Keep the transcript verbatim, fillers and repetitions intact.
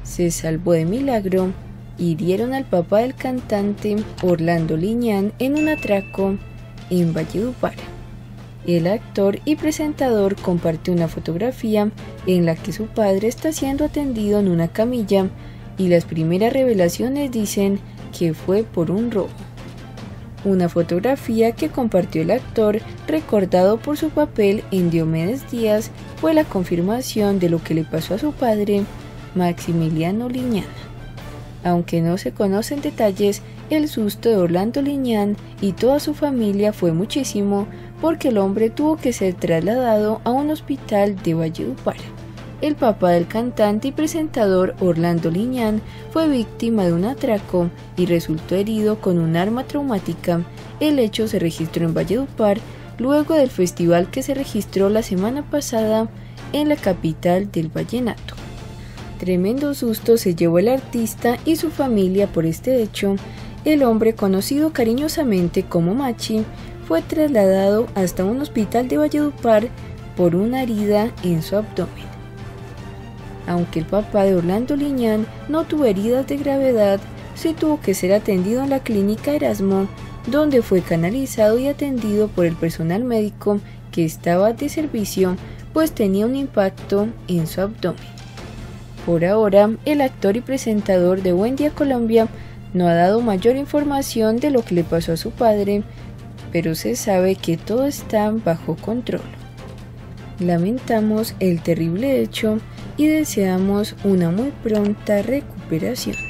se salvó de milagro. Hirieron al papá del cantante Orlando Liñán en un atraco en Valledupar. El actor y presentador compartió una fotografía en la que su padre está siendo atendido en una camilla y las primeras revelaciones dicen que fue por un robo. Una fotografía que compartió el actor, recordado por su papel en Diomedes Díaz, fue la confirmación de lo que le pasó a su padre, Maximiliano Liñán. Aunque no se conocen detalles, el susto de Orlando Liñán y toda su familia fue muchísimo porque el hombre tuvo que ser trasladado a un hospital de Valledupar. El papá del cantante y presentador Orlando Liñán fue víctima de un atraco y resultó herido con un arma traumática. El hecho se registró en Valledupar luego del festival que se registró la semana pasada en la capital del vallenato. Tremendo susto se llevó el artista y su familia por este hecho. El hombre, conocido cariñosamente como Machi, fue trasladado hasta un hospital de Valledupar por una herida en su abdomen. Aunque el papá de Orlando Liñán no tuvo heridas de gravedad, sí tuvo que ser atendido en la clínica Erasmo, donde fue canalizado y atendido por el personal médico que estaba de servicio, pues tenía un impacto en su abdomen. Por ahora, el actor y presentador de Buen Día Colombia no ha dado mayor información de lo que le pasó a su padre, pero se sabe que todo está bajo control. Lamentamos el terrible hecho y deseamos una muy pronta recuperación.